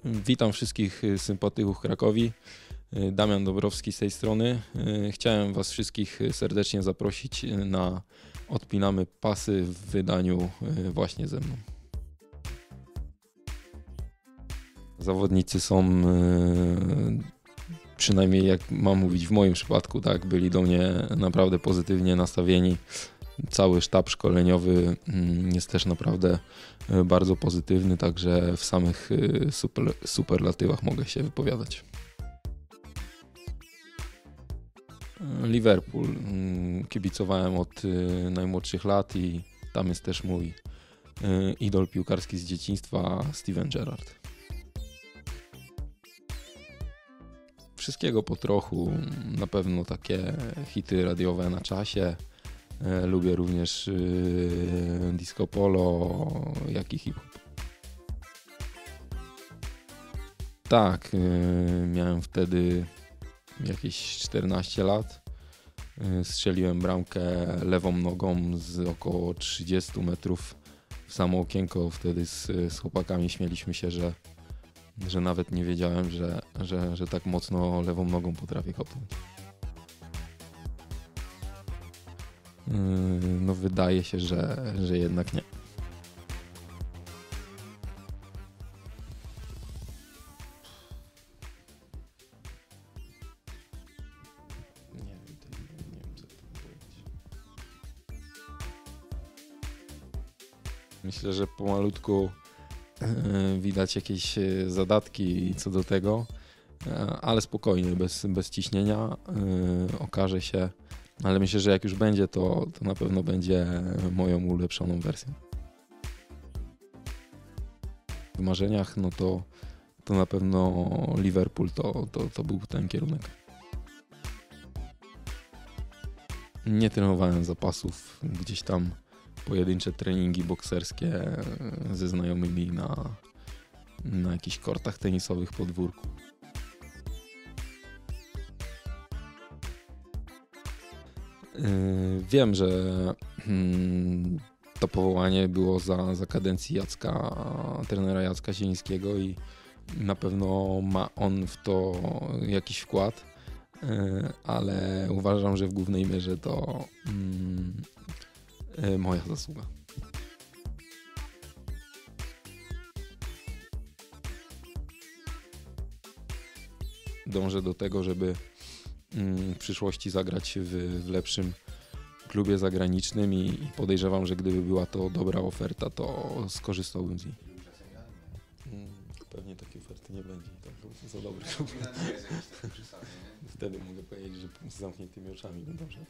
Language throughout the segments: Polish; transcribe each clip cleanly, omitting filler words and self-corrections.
Witam wszystkich sympatyków Krakowi. Damian Dobrowski z tej strony. Chciałem Was wszystkich serdecznie zaprosić na Odpinamy Pasy w wydaniu właśnie ze mną. Zawodnicy są, przynajmniej jak mam mówić w moim przypadku, tak, byli do mnie naprawdę pozytywnie nastawieni. Cały sztab szkoleniowy jest też naprawdę bardzo pozytywny, także w samych superlatywach mogę się wypowiadać. Liverpool. Kibicowałem od najmłodszych lat i tam jest też mój idol piłkarski z dzieciństwa, Steven Gerrard. Wszystkiego po trochu, na pewno takie hity radiowe na czasie. Lubię również disco polo, jak i hip-hop. Tak, miałem wtedy jakieś 14 lat. Strzeliłem bramkę lewą nogą z około 30 metrów w samo okienko. Wtedy z chłopakami śmieliśmy się, że nawet nie wiedziałem, że tak mocno lewą nogą potrafię kopnąć. No wydaje się, że jednak nie. Nie wiem, co tu powiedzieć. Myślę, że pomalutku widać jakieś zadatki co do tego, ale spokojnie, bez ciśnienia, okaże się. Ale myślę, że jak już będzie, to na pewno będzie moją ulepszoną wersją. W marzeniach, no to na pewno Liverpool to był ten kierunek. Nie trenowałem zapasów, gdzieś tam pojedyncze treningi bokserskie ze znajomymi na jakichś kortach tenisowych podwórku. Wiem, że to powołanie było za kadencji trenera Jacka Zielińskiego i na pewno ma on w to jakiś wkład, ale uważam, że w głównej mierze to moja zasługa. Dążę do tego, żeby w przyszłości zagrać w lepszym klubie zagranicznym i podejrzewam, że gdyby była to dobra oferta, to skorzystałbym z niej. Pewnie takiej oferty nie będzie, to za dobry klub. Wtedy mogę powiedzieć, że z zamkniętymi oczami będą szedł.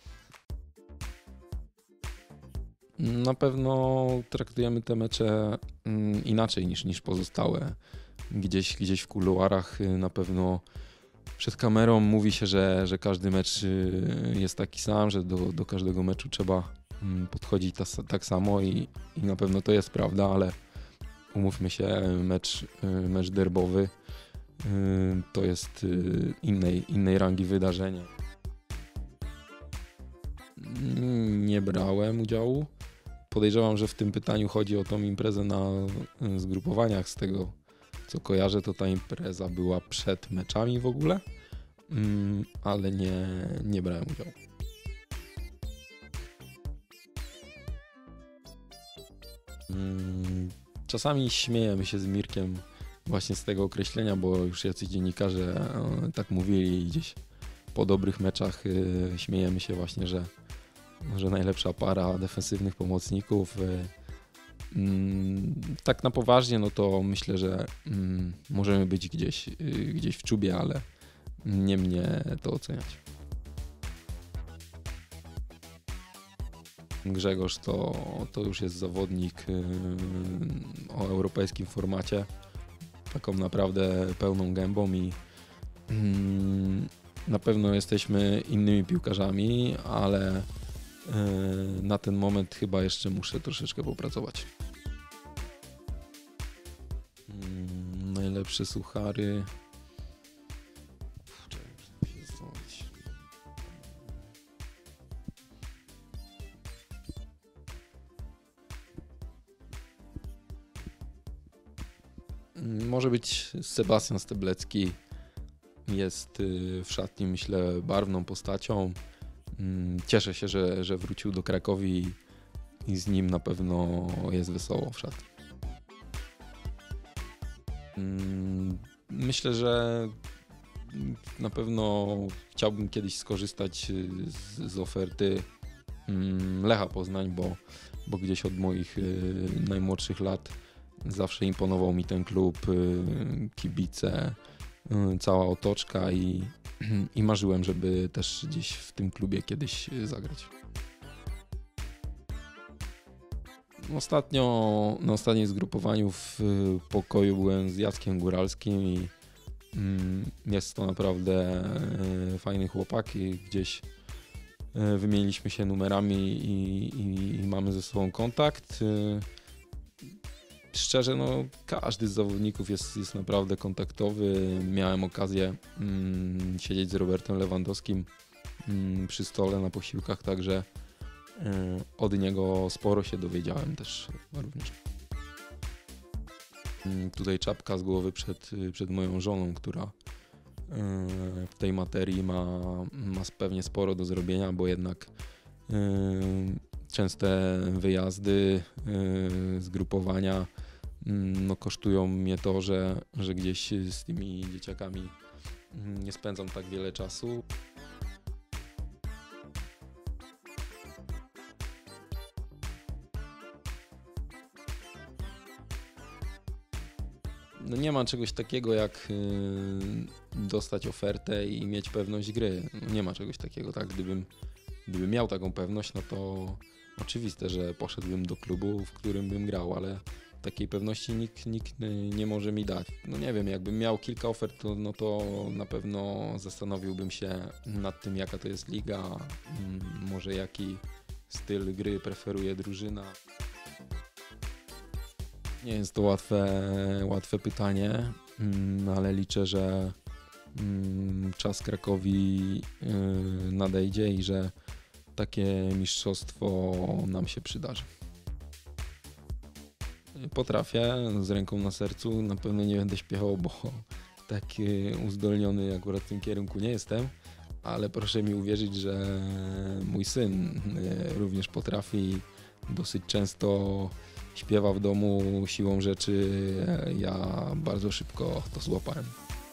Na pewno traktujemy te mecze inaczej niż pozostałe. Gdzieś w kuluarach na pewno przed kamerą mówi się, że każdy mecz jest taki sam, że do każdego meczu trzeba podchodzić tak samo i na pewno to jest prawda, ale umówmy się, mecz derbowy to jest innej rangi wydarzenie. Nie brałem udziału. Podejrzewam, że w tym pytaniu chodzi o tą imprezę na zgrupowaniach. Z tego co kojarzę, to ta impreza była przed meczami w ogóle, ale nie brałem udziału. Czasami śmiejemy się z Mirkiem właśnie z tego określenia, bo już jacyś dziennikarze tak mówili i gdzieś po dobrych meczach śmiejemy się właśnie, że najlepsza para defensywnych pomocników. Tak na poważnie, no to myślę, że możemy być gdzieś w czubie, ale nie mnie to oceniać. Grzegorz to już jest zawodnik o europejskim formacie, taką naprawdę pełną gębą i na pewno jesteśmy innymi piłkarzami, ale na ten moment chyba jeszcze muszę troszeczkę popracować. Najlepsze suchary. Może być Sebastian Steblecki. Jest w szatni, myślę, barwną postacią. Cieszę się, że wrócił do Krakowi i z nim na pewno jest wesoło w szatni. Myślę, że na pewno chciałbym kiedyś skorzystać z oferty Lecha Poznań, bo gdzieś od moich najmłodszych lat zawsze imponował mi ten klub, kibice, cała otoczka i marzyłem, żeby też gdzieś w tym klubie kiedyś zagrać. Ostatnio na ostatnim zgrupowaniu w pokoju byłem z Jackiem Góralskim i jest to naprawdę fajny chłopak i gdzieś wymieniliśmy się numerami i mamy ze sobą kontakt. Szczerze, no każdy z zawodników jest naprawdę kontaktowy. Miałem okazję siedzieć z Robertem Lewandowskim przy stole na posiłkach, także od niego sporo się dowiedziałem też również. Tutaj czapka z głowy przed moją żoną, która w tej materii ma pewnie sporo do zrobienia, bo jednak częste wyjazdy, zgrupowania no, kosztują mnie to, że gdzieś z tymi dzieciakami nie spędzam tak wiele czasu. No nie ma czegoś takiego jak dostać ofertę i mieć pewność gry. Nie ma czegoś takiego, tak? Gdybym miał taką pewność, no to oczywiste, że poszedłbym do klubu, w którym bym grał, ale takiej pewności nikt nie może mi dać. No nie wiem, jakbym miał kilka ofert, to na pewno zastanowiłbym się nad tym, jaka to jest liga, może jaki styl gry preferuje drużyna. Nie jest to łatwe pytanie, ale liczę, że czas Krakowi nadejdzie i że takie mistrzostwo nam się przydarzy. Potrafię, z ręką na sercu, na pewno nie będę śpiewał, bo tak uzdolniony akurat w tym kierunku nie jestem, ale proszę mi uwierzyć, że mój syn również potrafi, dosyć często śpiewa w domu, siłą rzeczy ja bardzo szybko to złapałem.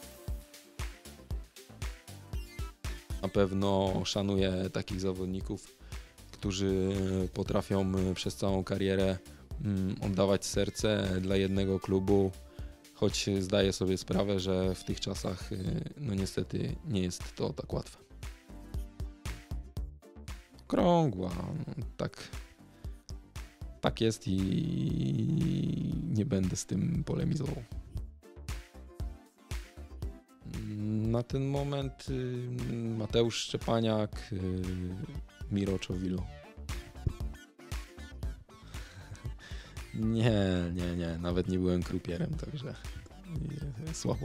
Na pewno szanuję takich zawodników, którzy potrafią przez całą karierę oddawać serce dla jednego klubu, choć zdaję sobie sprawę, że w tych czasach no niestety nie jest to tak łatwe. Okrągła, tak jest i nie będę z tym polemizował. Na ten moment Mateusz Szczepaniak, Miro Czowilo. Nie, nawet nie byłem krupierem, także słabo.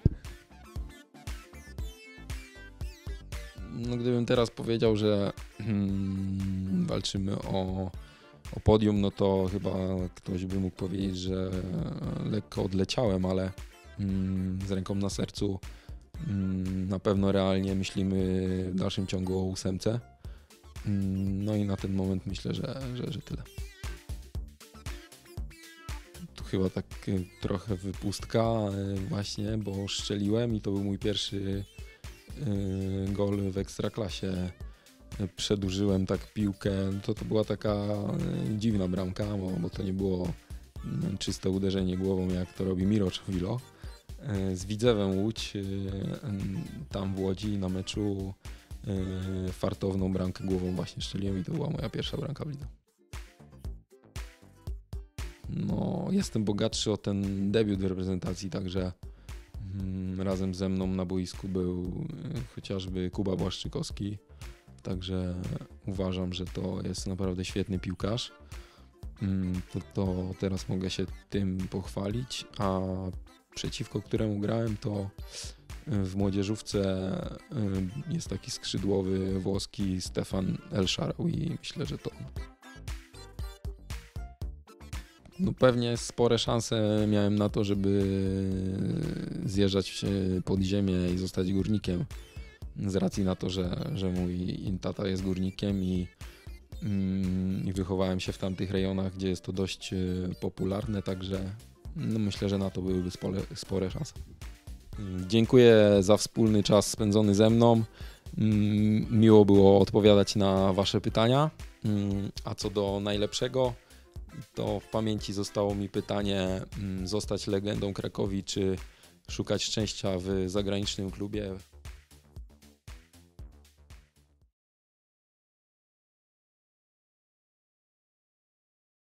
No, gdybym teraz powiedział, że walczymy o podium, no to chyba ktoś by mógł powiedzieć, że lekko odleciałem, ale z ręką na sercu na pewno realnie myślimy w dalszym ciągu o 8. No i na ten moment myślę, że tyle. Tu chyba tak trochę wypustka właśnie, bo strzeliłem i to był mój pierwszy gol w Ekstraklasie. Przedłużyłem tak piłkę, to była taka dziwna bramka, bo to nie było czyste uderzenie głową, jak to robi Miro Czowilo. Z Widzewem Łódź, tam w Łodzi na meczu fartowną bramkę głową właśnie strzeliłem i to była moja pierwsza bramka w lidze. No, jestem bogatszy o ten debiut w reprezentacji, także razem ze mną na boisku był chociażby Kuba Błaszczykowski, także uważam, że to jest naprawdę świetny piłkarz. To teraz mogę się tym pochwalić, a przeciwko któremu grałem, to w młodzieżówce jest taki skrzydłowy włoski Stefan El Shaarawy i myślę, że to No pewnie spore szanse miałem na to, żeby zjeżdżać pod ziemię i zostać górnikiem. Z racji na to, że mój tata jest górnikiem i wychowałem się w tamtych rejonach, gdzie jest to dość popularne, także no myślę, że na to byłyby spore szanse. Dziękuję za wspólny czas spędzony ze mną. Miło było odpowiadać na Wasze pytania. A co do najlepszego, to w pamięci zostało mi pytanie: zostać legendą Krakowi, czy szukać szczęścia w zagranicznym klubie.